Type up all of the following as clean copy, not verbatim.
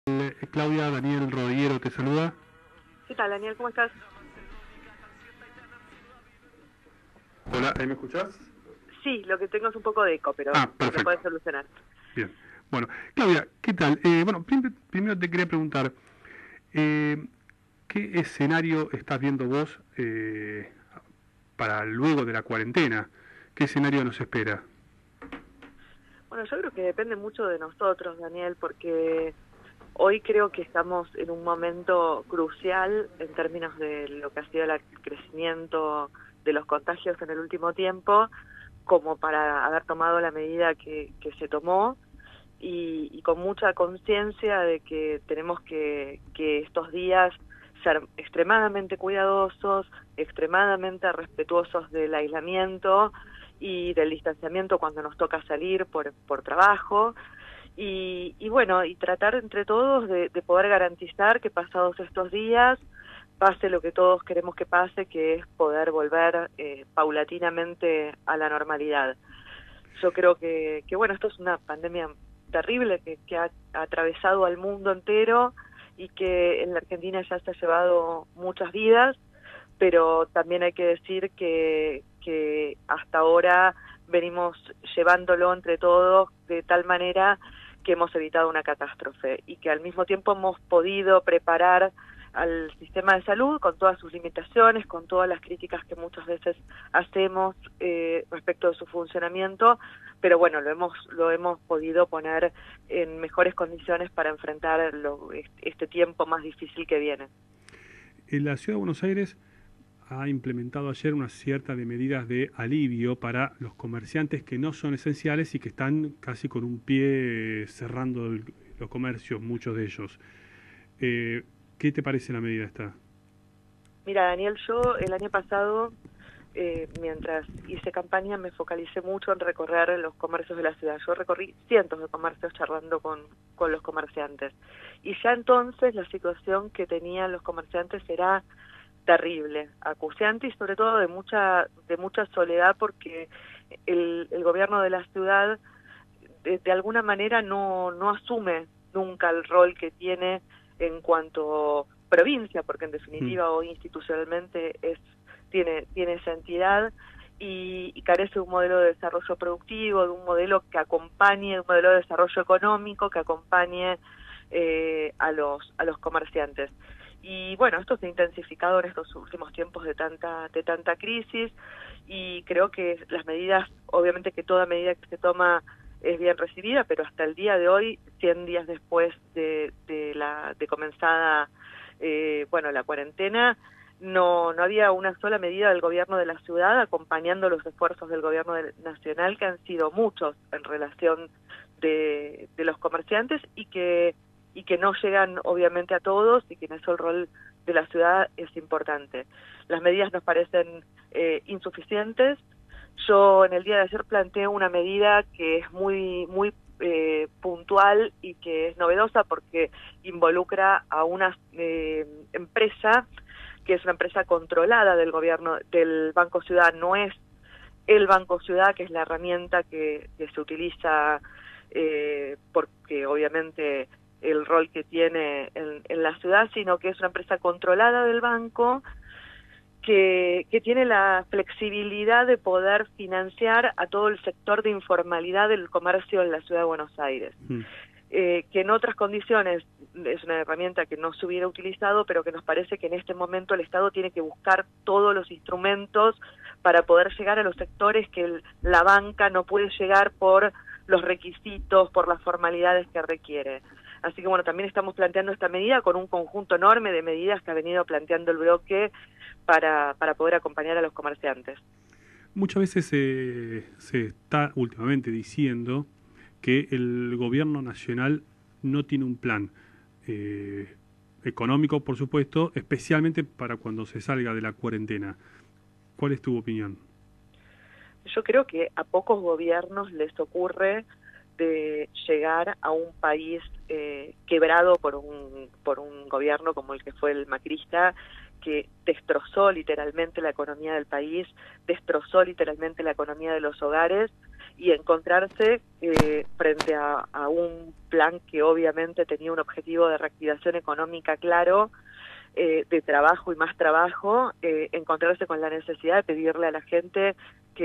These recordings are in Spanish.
Claudia, Daniel Rodiguero te saluda. ¿Qué tal, Daniel? ¿Cómo estás? Hola, ¿ahí me escuchás? Sí, lo que tengo es un poco de eco, pero lo Perfecto. puedes solucionar. Bien. Bueno, Claudia, ¿qué tal? Bueno, primero te quería preguntar, eh, ¿qué escenario estás viendo vos para luego de la cuarentena? ¿Qué escenario nos espera? Bueno, yo creo que depende mucho de nosotros, Daniel, porque hoy creo que estamos en un momento crucial en términos de lo que ha sido el crecimiento de los contagios en el último tiempo, como para haber tomado la medida que se tomó y con mucha conciencia de que tenemos que estos días ser extremadamente cuidadosos, extremadamente respetuosos del aislamiento y del distanciamiento cuando nos toca salir por trabajo y bueno, y tratar entre todos de poder garantizar que pasados estos días pase lo que todos queremos que pase, que es poder volver paulatinamente a la normalidad. Yo creo que bueno, esto es una pandemia terrible que ha atravesado al mundo entero y que en la Argentina ya se ha llevado muchas vidas, pero también hay que decir que hasta ahora venimos llevándolo entre todos de tal manera que hemos evitado una catástrofe y que al mismo tiempo hemos podido preparar al sistema de salud con todas sus limitaciones, con todas las críticas que muchas veces hacemos respecto de su funcionamiento, pero bueno, lo hemos podido poner en mejores condiciones para enfrentar este tiempo más difícil que viene. En la Ciudad de Buenos Aires ha implementado ayer una cierta de medidas de alivio para los comerciantes que no son esenciales y que están casi con un pie cerrando los comercios, muchos de ellos. Eh, ¿Qué te parece la medida esta? Mira, Daniel, yo el año pasado, mientras hice campaña, me focalicé mucho en recorrer los comercios de la ciudad. Yo recorrí cientos de comercios charlando con los comerciantes. Y ya entonces la situación que tenían los comerciantes era terrible, acuciante y sobre todo de mucha soledad porque el gobierno de la ciudad de alguna manera no asume nunca el rol que tiene en cuanto provincia, porque en Mm. definitiva hoy institucionalmente tiene esa entidad y carece de un modelo de desarrollo productivo, de un modelo que acompañe, de un modelo de desarrollo económico que acompañe a los comerciantes. Y bueno, esto se ha intensificado en estos últimos tiempos de tanta crisis y creo que las medidas, obviamente que toda medida que se toma es bien recibida, pero hasta el día de hoy, 100 días después de comenzada bueno, la cuarentena, no había una sola medida del gobierno de la ciudad acompañando los esfuerzos del gobierno nacional, que han sido muchos en relación de los comerciantes y que no llegan obviamente a todos y que en eso el rol de la ciudad es importante. Las medidas nos parecen insuficientes. Yo en el día de ayer planteé una medida que es muy puntual y que es novedosa porque involucra a una empresa que es una empresa controlada del gobierno, del Banco Ciudad, no es el Banco Ciudad, que es la herramienta que se utiliza porque obviamente el rol que tiene en la ciudad, sino que es una empresa controlada del banco que tiene la flexibilidad de poder financiar a todo el sector de informalidad del comercio en la ciudad de Buenos Aires. Mm. Que en otras condiciones es una herramienta que no se hubiera utilizado, pero que nos parece que en este momento el Estado tiene que buscar todos los instrumentos para poder llegar a los sectores que la banca no puede llegar por los requisitos, por las formalidades que requiere. Así que bueno, también estamos planteando esta medida con un conjunto enorme de medidas que ha venido planteando el bloque para poder acompañar a los comerciantes. Muchas veces se está últimamente diciendo que el gobierno nacional no tiene un plan económico, por supuesto, especialmente para cuando se salga de la cuarentena. ¿Cuál es tu opinión? Yo creo que a pocos gobiernos les ocurre de llegar a un país quebrado por un gobierno como el que fue el macrista, que destrozó literalmente la economía del país, destrozó literalmente la economía de los hogares y encontrarse frente a un plan que obviamente tenía un objetivo de reactivación económica claro, de trabajo y más trabajo, encontrarse con la necesidad de pedirle a la gente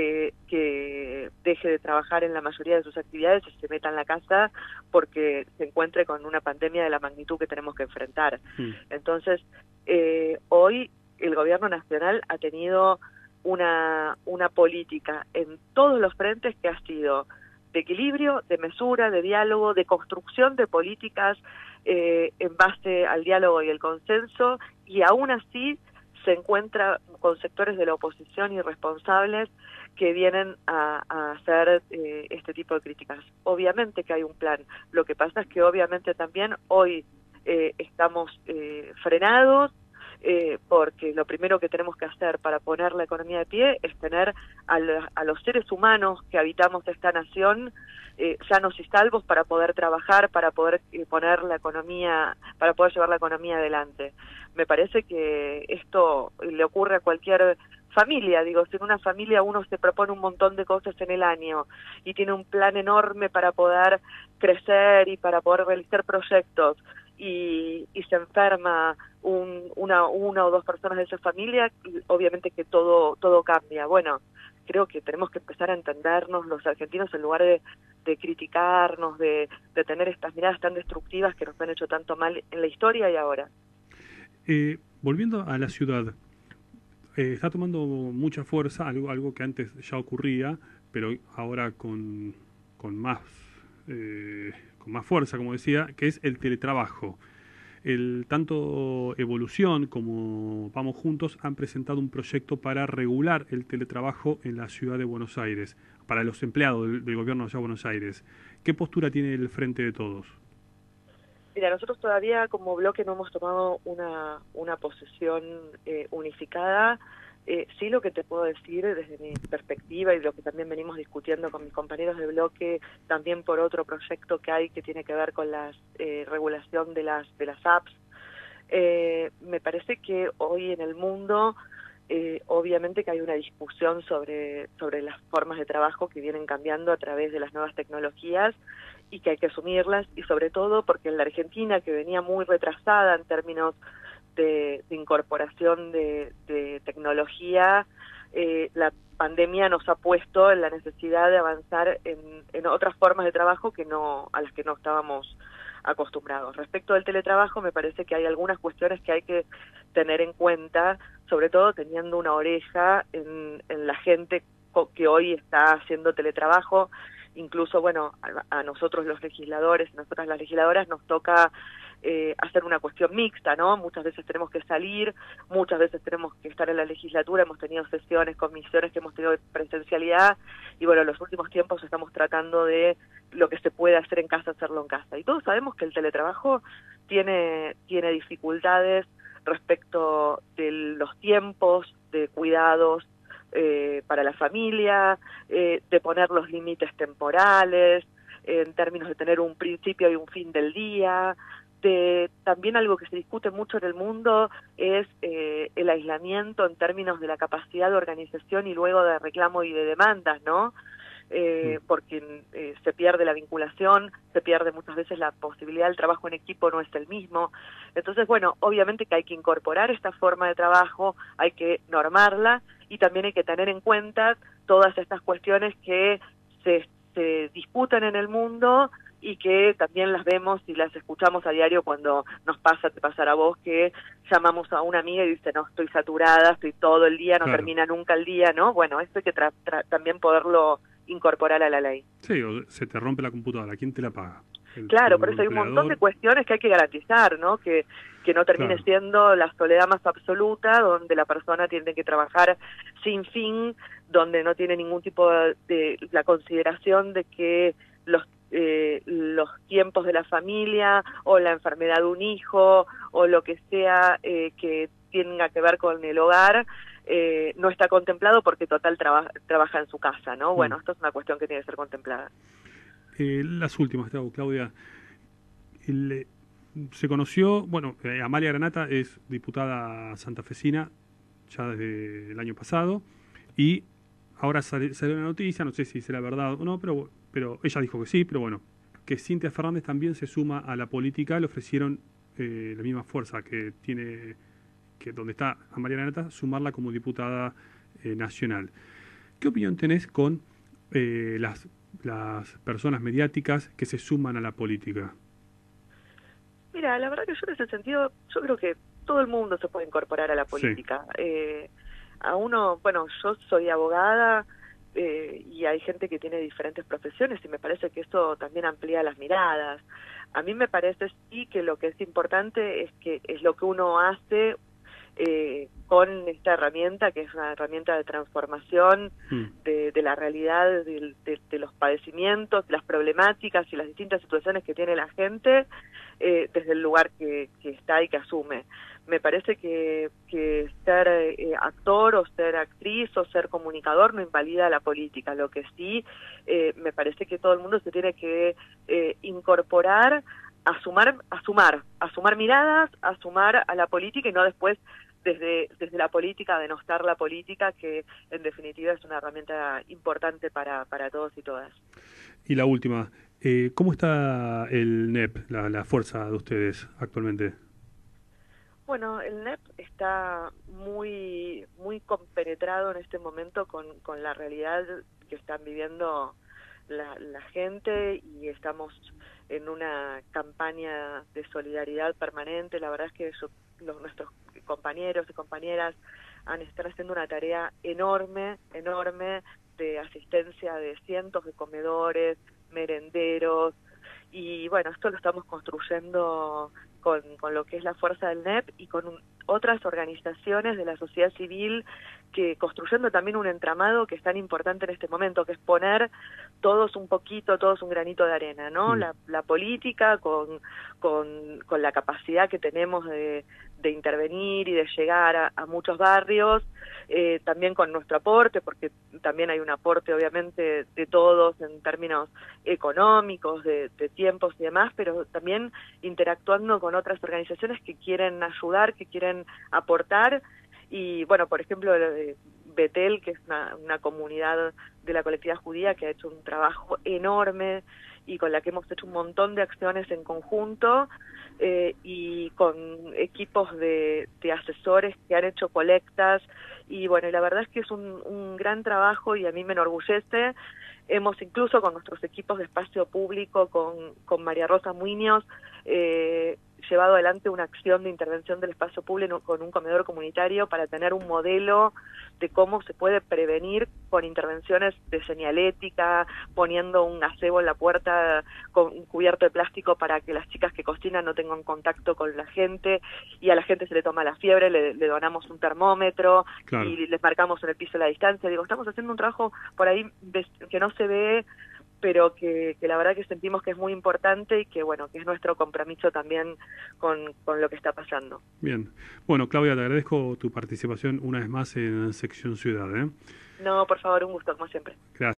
que deje de trabajar en la mayoría de sus actividades y se meta en la casa porque se encuentre con una pandemia de la magnitud que tenemos que enfrentar. Entonces, hoy el gobierno nacional ha tenido una política en todos los frentes que ha sido de equilibrio, de mesura, de diálogo, de construcción de políticas en base al diálogo y el consenso, y aún así se encuentra con sectores de la oposición irresponsables que vienen a hacer este tipo de críticas. Obviamente que hay un plan, lo que pasa es que obviamente también hoy estamos frenados, porque lo primero que tenemos que hacer para poner la economía de pie es tener a los seres humanos que habitamos esta nación sanos y salvos para poder trabajar, para poder poner la economía, para poder llevar la economía adelante. Me parece que esto le ocurre a cualquier familia, digo, si en una familia uno se propone un montón de cosas en el año y tiene un plan enorme para poder crecer y para poder realizar proyectos, y se enferma una o dos personas de esa familia, obviamente que todo cambia. Bueno, creo que tenemos que empezar a entendernos los argentinos en lugar de criticarnos, de tener estas miradas tan destructivas que nos han hecho tanto mal en la historia y ahora. Volviendo a la ciudad, está tomando mucha fuerza, algo que antes ya ocurría, pero ahora con más fuerza, como decía, que es el teletrabajo. Tanto Evolución como Vamos Juntos han presentado un proyecto para regular el teletrabajo en la ciudad de Buenos Aires, para los empleados del gobierno de Buenos Aires. ¿Qué postura tiene el Frente de Todos? Mira, nosotros todavía como bloque no hemos tomado una posición unificada. Sí, lo que te puedo decir desde mi perspectiva y lo que también venimos discutiendo con mis compañeros de bloque, también por otro proyecto que hay que tiene que ver con la regulación de las apps, me parece que hoy en el mundo obviamente que hay una discusión sobre las formas de trabajo que vienen cambiando a través de las nuevas tecnologías y que hay que asumirlas, y sobre todo porque en la Argentina, que venía muy retrasada en términos de incorporación de tecnología, la pandemia nos ha puesto en la necesidad de avanzar en otras formas de trabajo a las que no estábamos acostumbrados. Respecto del teletrabajo, me parece que hay algunas cuestiones que hay que tener en cuenta, sobre todo teniendo una oreja en la gente que hoy está haciendo teletrabajo. Incluso, bueno, a nosotros los legisladores, a nosotras las legisladoras nos toca hacer una cuestión mixta, ¿no? Muchas veces tenemos que salir, muchas veces tenemos que estar en la legislatura, hemos tenido sesiones, comisiones que hemos tenido de presencialidad, y bueno, en los últimos tiempos estamos tratando de lo que se puede hacer en casa, hacerlo en casa. Y todos sabemos que el teletrabajo tiene dificultades respecto de los tiempos de cuidados para la familia, de poner los límites temporales, en términos de tener un principio y un fin del día. También algo que se discute mucho en el mundo es el aislamiento en términos de la capacidad de organización y luego de reclamo y de demandas, ¿no? Porque se pierde la vinculación, se pierde muchas veces la posibilidad del trabajo en equipo, no es el mismo. Entonces, bueno, obviamente que hay que incorporar esta forma de trabajo, hay que normarla, y también hay que tener en cuenta todas estas cuestiones que se disputan en el mundo y que también las vemos y las escuchamos a diario cuando te pasará a vos, que llamamos a una amiga y dice, no, estoy saturada, estoy todo el día, no termina nunca el día, ¿no? Bueno, esto hay que también poderlo incorporar a la ley. Sí, o se te rompe la computadora, ¿quién te la paga? Claro, por eso hay un montón de cuestiones que hay que garantizar, ¿no? Que no termine siendo la soledad más absoluta, donde la persona tiene que trabajar sin fin, donde no tiene ningún tipo de la consideración de que los tiempos de la familia o la enfermedad de un hijo o lo que sea que tenga que ver con el hogar no está contemplado porque total trabaja en su casa, ¿no? Bueno, esto es una cuestión que tiene que ser contemplada. Las últimas, Claudia. Se conoció, bueno, Amalia Granata es diputada santafesina ya desde el año pasado, y ahora salió una noticia, no sé si será verdad o no, pero ella dijo que sí, pero bueno, que Cintia Fernández también se suma a la política, le ofrecieron la misma fuerza que tiene, que donde está a Mariana Nata, sumarla como diputada nacional. ¿Qué opinión tenés con las personas mediáticas que se suman a la política? Mira, la verdad que yo en ese sentido, yo creo que todo el mundo se puede incorporar a la Sí. política. A uno, bueno, yo soy abogada y hay gente que tiene diferentes profesiones y me parece que eso también amplía las miradas. A mí me parece sí que lo que es importante es que es lo que uno hace con esta herramienta, que es una herramienta de transformación de la realidad, de los padecimientos, las problemáticas y las distintas situaciones que tiene la gente desde el lugar que está y que asume. Me parece que ser actor o ser actriz o ser comunicador no invalida la política. Lo que sí, me parece que todo el mundo se tiene que incorporar a sumar miradas, a sumar a la política y no después desde la política, denostar la política, que en definitiva es una herramienta importante para todos y todas. Y la última, ¿cómo está el NEP, la fuerza de ustedes actualmente? Bueno, el NEP está muy compenetrado en este momento con la realidad que están viviendo la gente y estamos en una campaña de solidaridad permanente. La verdad es que nuestros compañeros y compañeras están haciendo una tarea enorme de asistencia de cientos de comedores, merenderos, y bueno, esto lo estamos construyendo con lo que es la fuerza del NEP y con otras organizaciones de la sociedad civil, que construyendo también un entramado que es tan importante en este momento, que es poner todos un poquito, todos un granito de arena, ¿no? La política con la capacidad que tenemos de intervenir y de llegar a muchos barrios, también con nuestro aporte, porque también hay un aporte obviamente de todos en términos económicos, de tiempos y demás, pero también interactuando con otras organizaciones que quieren ayudar, que quieren aportar. Y bueno, por ejemplo, Betel, que es una comunidad de la colectividad judía que ha hecho un trabajo enorme y con la que hemos hecho un montón de acciones en conjunto, y con equipos de asesores que han hecho colectas, y bueno, y la verdad es que es un gran trabajo y a mí me enorgullece. Hemos incluso con nuestros equipos de espacio público, con María Rosa Muñoz, llevado adelante una acción de intervención del espacio público con un comedor comunitario para tener un modelo de cómo se puede prevenir con intervenciones de señalética, poniendo un gazebo en la puerta con un cubierto de plástico para que las chicas que cocinan no tengan contacto con la gente, y a la gente se le toma la fiebre, le donamos un termómetro. Claro. Y les marcamos en el piso la distancia. Digo, estamos haciendo un trabajo por ahí que no se ve, pero que la verdad que sentimos que es muy importante y que bueno, que es nuestro compromiso también con lo que está pasando. Bien. Bueno, Claudia, te agradezco tu participación una vez más en Sección Ciudad, ¿eh? No, por favor, un gusto, como siempre. Gracias.